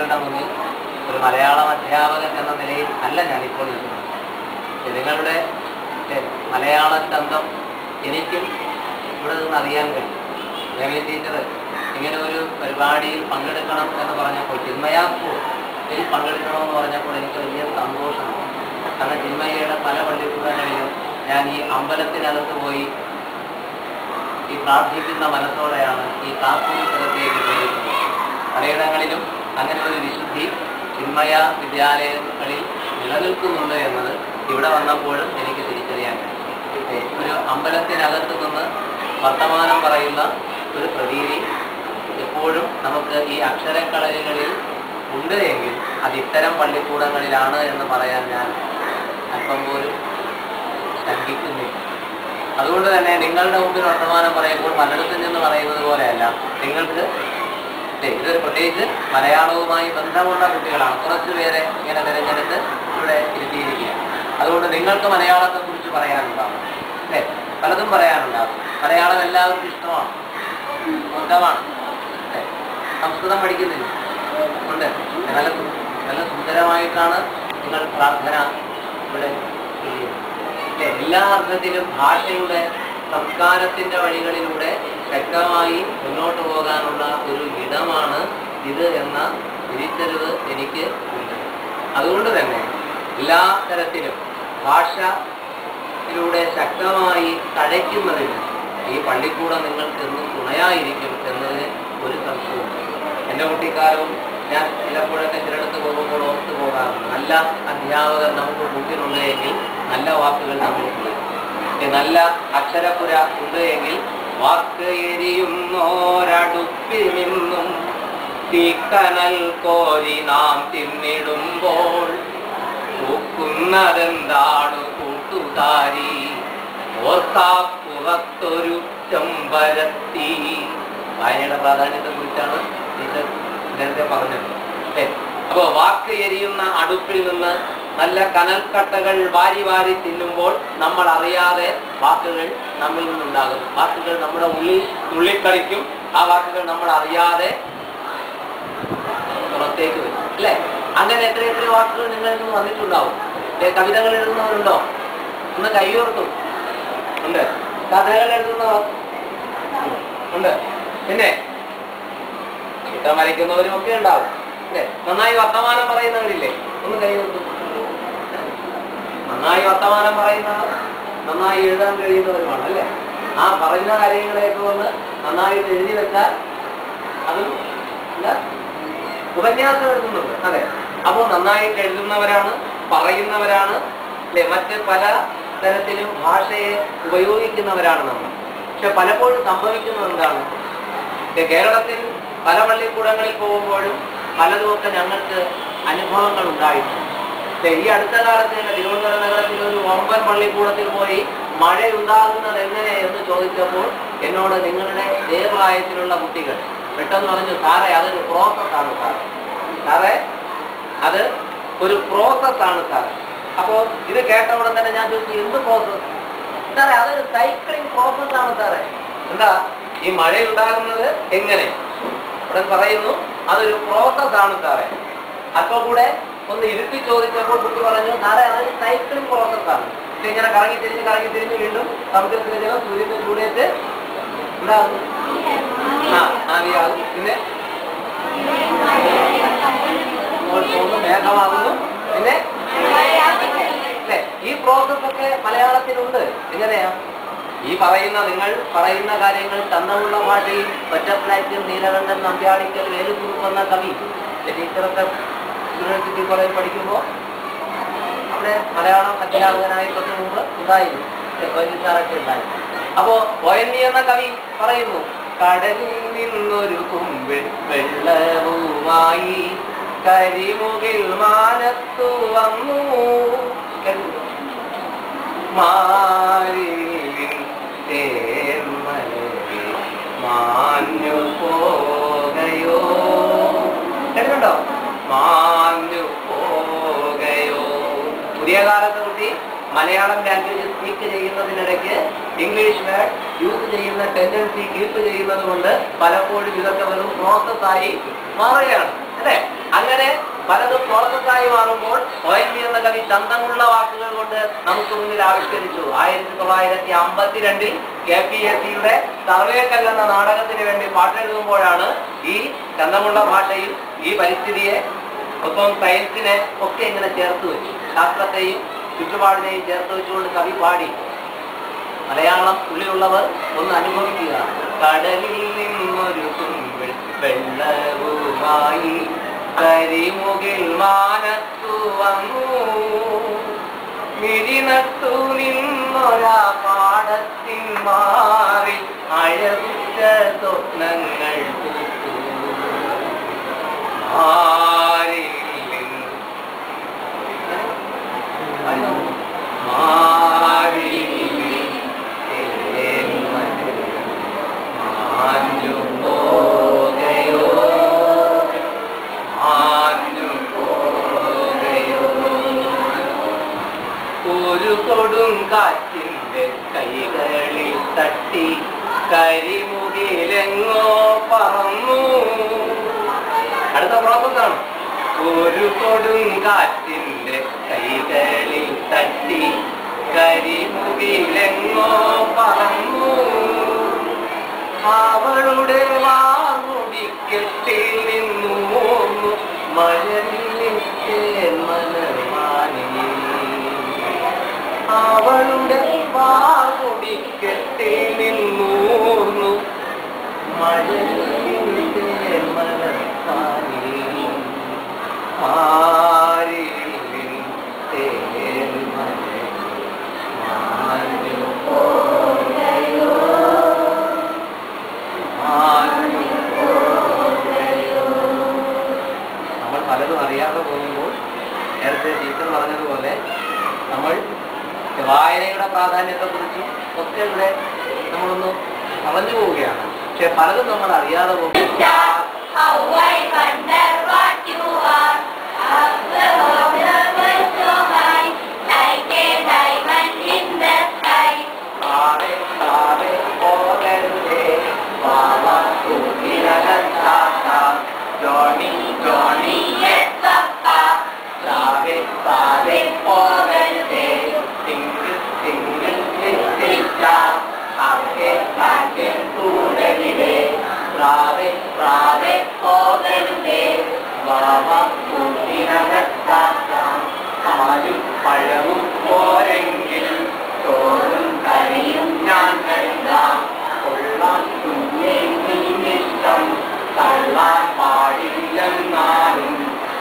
നിങ്ങളുടെ മുന്നിൽ ഒരു മലയാളം അധ്യാപകൻ എന്ന നിലയിൽ അല്ല ഞാനിപ്പോൾ ഇരിക്കുന്നത്. നിങ്ങളുടെ മലയാള ചന്തം എനിക്കും ഇവിടെ നിന്ന് അറിയാൻ കഴിയും. രമി ടീച്ചർ ഇങ്ങനെ ഒരു പരിപാടിയിൽ പങ്കെടുക്കണം എന്ന് പറഞ്ഞപ്പോൾ, ചിന്മയാപ്പൂർ ഇതിൽ പങ്കെടുക്കണമെന്ന് പറഞ്ഞപ്പോൾ എനിക്ക് വലിയ സന്തോഷമാണ്. കാരണം ചിന്മയയുടെ പല പള്ളിക്കൂടങ്ങളിലും ഞാൻ ഈ അമ്പലത്തിനകത്ത് പോയി ഈ പ്രാർത്ഥിക്കുന്ന മനസ്സോടെയാണ് ഈ പ്രാർത്ഥനത്തിലേക്ക് പോയിട്ടുള്ളത്. പലയിടങ്ങളിലും അങ്ങനെ ഒരു വിശുദ്ധി ചിന്മയ വിദ്യാലയങ്ങളിൽ നിലനിൽക്കുന്നുണ്ട് എന്നത് ഇവിടെ വന്നപ്പോഴും എനിക്ക് തിരിച്ചറിയാൻ കഴിയും. ഒരു അമ്പലത്തിനകത്ത് നിന്ന് വർത്തമാനം പറയുന്ന ഒരു പ്രതീതി എപ്പോഴും നമുക്ക് ഈ അക്ഷരക്കളരികളിൽ ഉണ്ട് എങ്കിൽ അത് ഇത്തരം പള്ളിക്കൂടങ്ങളിലാണ് എന്ന് പറയാൻ ഞാൻ അല്പം പോലും ശങ്കിക്കുന്നില്ല. അതുകൊണ്ട് തന്നെ നിങ്ങളുടെ മുമ്പിൽ വർത്തമാനം പറയുമ്പോൾ പലയിടത്തും നിന്ന് പറയുന്നത് പോലെയല്ല. നിങ്ങൾക്ക് ഇതൊരു പ്രത്യേകിച്ച് മലയാളവുമായി ബന്ധമുള്ള കുട്ടികളാണ്. കുറച്ചു പേരെ ഇങ്ങനെ തിരഞ്ഞെടുത്ത് ഇവിടെ ഇരുത്തിയിരിക്കുക. അതുകൊണ്ട് നിങ്ങൾക്ക് മലയാളത്തെക്കുറിച്ച് പറയാനുണ്ടാവും, അല്ലേ? പലതും പറയാനുണ്ടാവും. മലയാളം എല്ലാവർക്കും ഇഷ്ടമാണ്, സ്വന്തമാണ്. സംസ്കൃതം പഠിക്കുന്നില്ല ഉണ്ട്. നല്ല നല്ല സുന്ദരമായിട്ടാണ് നിങ്ങൾ പ്രാർത്ഥന ഇവിടെ ചെയ്യുന്നത്. എല്ലാ അർത്ഥത്തിലും ഭാഷയുടെ സംസ്കാരത്തിൻ്റെ വഴികളിലൂടെ ശക്തമായി മുന്നോട്ട് പോകാനുള്ള ഒരു ഇടമാണ് ഇത് എന്ന തിരിച്ചറിവ് എനിക്ക് ഉണ്ട്. അതുകൊണ്ട് തന്നെ എല്ലാ തരത്തിലും ഭാഷയിലൂടെ ശക്തമായി തഴയ്ക്കുന്നതിന് ഈ പള്ളിക്കൂടം നിങ്ങൾക്ക് എന്നും തുണയായിരിക്കും എന്നതിന് ഒരു സംശയമുണ്ട്. എൻ്റെ കുട്ടിക്കാലവും ഞാൻ ചിലപ്പോഴൊക്കെ ചിലടത്ത് പോകുമ്പോൾ ഓർത്ത് പോകാറുണ്ട്. നല്ല അധ്യാപകർ നമുക്ക് മുമ്പിലുണ്ട് എങ്കിൽ നല്ല വാക്കുകൾ നമ്മൾക്കുണ്ട്. നല്ല അക്ഷരപ്പുര ഉണ്ട് എങ്കിൽ വാക്ക് എരിയുന്നോരടുപ്പിൽ നിന്നും തീക്കനൽ കോരി നാം തിന്നിടുമ്പോൾ പൂക്കുന്നതെന്താണ് കൂട്ടുകാരി, ഓർക്കാപ്പുറത്തൊരു ചെമ്പരത്തി. വായനയുടെ പ്രാധാന്യത്തെ കുറിച്ചാണ് ടീച്ചർ നേരത്തെ പറഞ്ഞത്. അപ്പോൾ വാക്ക് എരിയുന്ന അടുപ്പിൽ നിന്ന് നല്ല കനൽക്കട്ടകൾ വാരി വാരി തിന്നുമ്പോൾ നമ്മൾ അറിയാതെ വാക്കുകൾ നമ്മിൽ നിന്നുണ്ടാകും. വാക്കുകൾ നമ്മുടെ ഉള്ളിക്കളിക്കും. ആ വാക്കുകൾ നമ്മൾ അറിയാതെ പുറത്തേക്ക് വരും, അല്ലേ? അങ്ങനെ എത്ര വാക്കുകൾ നിങ്ങളിൽ നിന്ന് വന്നിട്ടുണ്ടാവും. കവിതകൾ എഴുതുന്നവരുണ്ടോ? ഒന്ന് കൈയോർത്തും ഉണ്ട്. കഥകൾ എഴുതുന്നവർ ഉണ്ട്. പിന്നെ ചിത്രം വരയ്ക്കുന്നവരും ഒക്കെ ഉണ്ടാവും, അല്ലേ? നന്നായി വർത്തമാനം പറയുന്നവരില്ലേ? ഒന്ന് കൈയോർത്തും. നന്നായി വർത്തമാനം പറയുന്നവർ നന്നായി എഴുതാൻ കഴിയുന്നവരുമാണ്, അല്ലേ? ആ പറയുന്ന കാര്യങ്ങളെയൊക്കെ ഒന്ന് നന്നായിട്ട് എഴുതി വെച്ചാൽ അതും ഉപന്യാസം എഴുതുന്നുണ്ട്, അതെ. അപ്പോൾ നന്നായിട്ട് എഴുതുന്നവരാണ്, പറയുന്നവരാണ്, അല്ലെ? മറ്റ് പല തരത്തിലും ഭാഷയെ ഉപയോഗിക്കുന്നവരാണ് നമ്മൾ. പക്ഷെ പലപ്പോഴും സംഭവിക്കുന്നത് എന്താണ്? കേരളത്തിൽ പല പള്ളിക്കൂടങ്ങളിൽ പോകുമ്പോഴും പലതുമൊക്കെ ഞങ്ങൾക്ക് അനുഭവങ്ങൾ ഉണ്ടായിട്ടുണ്ട്. ഈ അടുത്ത കാലത്ത് തന്നെ തിരുവനന്തപുരം നഗരത്തിൽ ഒരു ഒമ്പൻ പള്ളിക്കൂടത്തിൽ പോയി മഴയുണ്ടാകുന്നത് എങ്ങനെ എന്ന് ചോദിച്ചപ്പോൾ എന്നോട് നിങ്ങളുടെ പ്രായത്തിലുള്ള കുട്ടികൾ പെട്ടെന്ന് പറഞ്ഞു, സാറേ അതൊരു പ്രോസസ്സാണ് സാറേ, അത് ഒരു പ്രോസസ്സാണ് സാറേ. അപ്പോൾ ഇത് കേട്ട ഉടൻ തന്നെ ഞാൻ ചോദിച്ചു, എന്ത് പ്രോസസ് സാറേ? അതൊരു സൈക്ലിംഗ് പ്രോസസ്സാണ് സാറേ. എന്താ ഈ മഴയുണ്ടാകുന്നത് എങ്ങനെ? ഉടൻ പറയുന്നു, അതൊരു പ്രോസസ്സാണ് സാറേ. അപ്പോൾ കൂടെ ഒന്ന് ഇരുത്തി ചോദിച്ചപ്പോൾ കുട്ടി പറഞ്ഞു, സാറേ അതൊരു സൈക്ലിംഗ് പ്രോസസ്സാണ്. ഇങ്ങനെ കറങ്ങി തിരിഞ്ഞ് വീണ്ടും സമുദ്രത്തിലെ ജലം സൂര്യന്റെ ചൂടേറ്റ് ഉണ്ടാകുന്നു, ആവിയാകും, പിന്നെ മേഘമാകുന്നു, പിന്നെ അല്ലേ? ഈ പ്രോസസ്സൊക്കെ മലയാളത്തിലുണ്ട്. എങ്ങനെയാ ഈ നിങ്ങൾ പറയുന്ന കാര്യങ്ങൾ തന്നമുള്ള ഭാഷയിൽ ഒറ്റപ്ലാറ്റും നീലകണ്ഠൻ നമ്പ്യാടിക്കൽ വേലുക്കുറുപ്പ് എന്ന കവി ടീച്ചറൊക്കെ യൂണിവേഴ്സിറ്റി കോളേജിൽ പഠിക്കുമ്പോൾ അവിടെ മലയാളം അധ്യാപകനായി തൊട്ട് മുമ്പ് ഉണ്ടായിരുന്നു, സാറൊക്കെ ഉണ്ടായിരുന്നു. അപ്പോ ONV എന്ന കവി പറയുന്നു, കടലിൽ നിന്നൊരു കുമ്പിൾ വെള്ളവുമായി കരിമുകിൽ മാനത്തു വന്നു, മാഞ്ഞു പോകയോ, കേട്ടോ? മാഞ്ഞു പോകയോ. പുതിയ കാലത്ത് കുട്ടി മലയാളം ലാംഗ്വേജ് സ്പീക്ക് ചെയ്യുന്നതിനിടയ്ക്ക് ഇംഗ്ലീഷ് വേർഡ് യൂസ് ചെയ്യുന്ന ടെൻഡൻസി കീപ്പ് ചെയ്യുന്നത് കൊണ്ട് പലപ്പോഴും ഇതൊക്കെ വെറും പ്രോസസ്സായി മാറുകയാണ്, അല്ലേ? അങ്ങനെ മാറുമ്പോൾ ONV എന്ന കവി ചന്തമുള്ള വാക്കുകൾ കൊണ്ട് നമുക്ക് മുന്നിൽ ആവിഷ്കരിച്ചു. 1952 KPSCയുടെ സർവേക്കൽ എന്ന നാടകത്തിന് വേണ്ടി പാട്ടെഴുതുമ്പോഴാണ് ഈ ചന്തമുള്ള ഭാഷയിൽ ഈ പരിസ്ഥിതിയെ ഒപ്പം സയൻസിനെ ഒക്കെ ഇങ്ങനെ ചേർത്ത് വെച്ചു. ശാസ്ത്രത്തെയും ചുറ്റുപാടിനെയും ചേർത്ത് വെച്ചുകൊണ്ട് കവി പാടി. മലയാളം ഉള്ളിലുള്ളവർ ഒന്ന് അനുഭവിക്കുക. കടലിൽ നിന്നൊരു കുമ്പിൾ വെള്ളവുമായി കരിമുകിൽ മാനത്തു വന്നു, മിഴിനട്ടു നിന്നൊരാ പാടത്തിൻ മാറി അഴകുറ്റ സ്വപ്നങ്ങൾ പൂത്തു. ഒരു കൊടുങ്കാറ്റിന്റെ കൈകളിൽ തട്ടി കരിമുകിലെങ്ങോ പറന്നു. അടുത്ത പ്രോസസ്സാണ്. ഒരു കൊടുങ്കാറ്റിന്റെ കൈകളിൽ തട്ടി കരിമുകിലെങ്ങോ പറന്നു. അവളുടെ വാർമുടിക്കെട്ടിൽ നിന്നു മഴവില്ലിൻ തേന്മലർമാനി. അവളുടെ വാർമുടിക്കെട്ടിൽ നിന്നു മഴവില്ലിൻ തേന്മലർമാനി. ആരിൽ തേന്മലർ നമ്മൾ പലതും അറിയാതെ പോകുമ്പോൾ നേരത്തെ ടീച്ചർ പറഞ്ഞതുപോലെ നമ്മൾ വായനയുടെ പ്രാധാന്യത്തെക്കുറിച്ചും ഒക്കെ ഇവിടെ നമ്മളൊന്ന് പറഞ്ഞു പോവുകയാണ്. പക്ഷെ പലതും നമ്മൾ അറിയാതെ പോകും. പഴവും പോരെങ്കിൽ ചോറും കറിയും ഞാൻ കരുതാം. കൊള്ളാൻ കുഞ്ഞിഷ്ടം തള്ളാൻ പാടില്ലെന്നാലും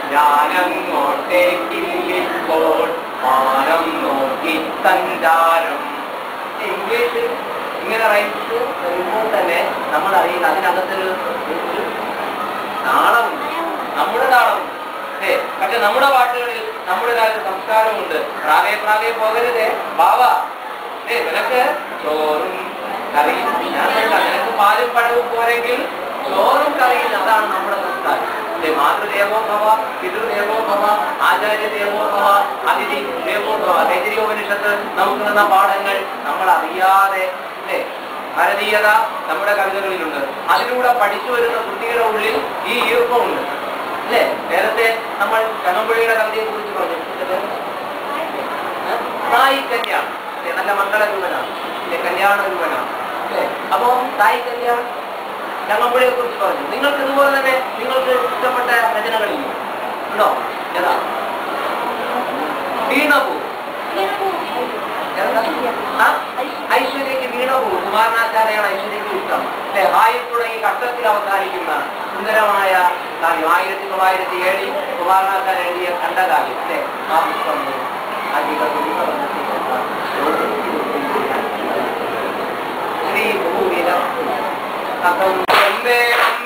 ഞാനങ്ങോട്ടേക്കില്ലിപ്പോൾ മാനം നോക്കി സഞ്ചാരം. ഇംഗ്ലീഷ് ഇങ്ങനെ റൈറ്റ് വരുമ്പോൾ തന്നെ നമ്മൾ അറിയില്ല അതിനകത്തൊരു താളമുണ്ട്, നമ്മുടെ താളമുണ്ട്. പക്ഷെ നമ്മുടെ പാട്ടുകളിൽ നമ്മുടേതായ സംസ്കാരമുണ്ട്. പ്രാവേ പ്രാവേ പോകരുതേ ബാബ, നിനക്ക് ചോറും കറിയും ഞാൻ വേണ്ട, നിനക്ക് പാലും പഴവും പോരെങ്കിൽ ചോറും കറിയും. അതാണ് നമ്മുടെ സംസ്കാരം. മാതൃദേവോ ഭവ, പിതൃദേവോ ഭവ, ആചാര്യ ദേവോ ഭവ, അതിഥി ദേവോ ഭവ. തൈത്തിരീയോപനിഷത്ത് നമുക്ക് തന്ന പാഠങ്ങൾ നമ്മൾ അറിയാതെ ഭാരതീയത നമ്മുടെ കവിതകളിലുണ്ട്. അതിലൂടെ പഠിച്ചു വരുന്ന കുട്ടികളുടെ ഉള്ളിൽ ഈ ഈർപ്പമുണ്ട് അല്ലേ? നേരത്തെ നമ്മൾ കണ്ണമ്പുഴയുടെ കവിതയെ കുറിച്ച് പറഞ്ഞു. തായ് കല്യാണം നല്ല മംഗളരൂപനാണ്, കല്യാണ രൂപനാണ് അല്ലേ? അപ്പോ തായ് കല്യാണം കണ്ണമ്പുഴയെ കുറിച്ച് പറഞ്ഞു. നിങ്ങൾക്ക് ഇതുപോലെ തന്നെ നിങ്ങൾക്ക് ഇഷ്ടപ്പെട്ട രചനകളിൽ ഉണ്ടോ? ഏതാ? വീണപൂ. ഐശ്വര്യക്ക് വീണപൂ. കുമാരനാചാര്യാണ് ഐശ്വര്യക്ക് ഇഷ്ടം അല്ലെ? ആയിട്ടുള്ള ഈ കഷ്ടത്തിൽ അവസാനിക്കുന്ന സുന്ദരമായ കാവ്യം 1907 കുമാരനാചാര്യ എഴുതിയ ഖണ്ഡകാവ്യം അല്ലെ? ആ പുസ്തകം ശ്രീ ഭൂവില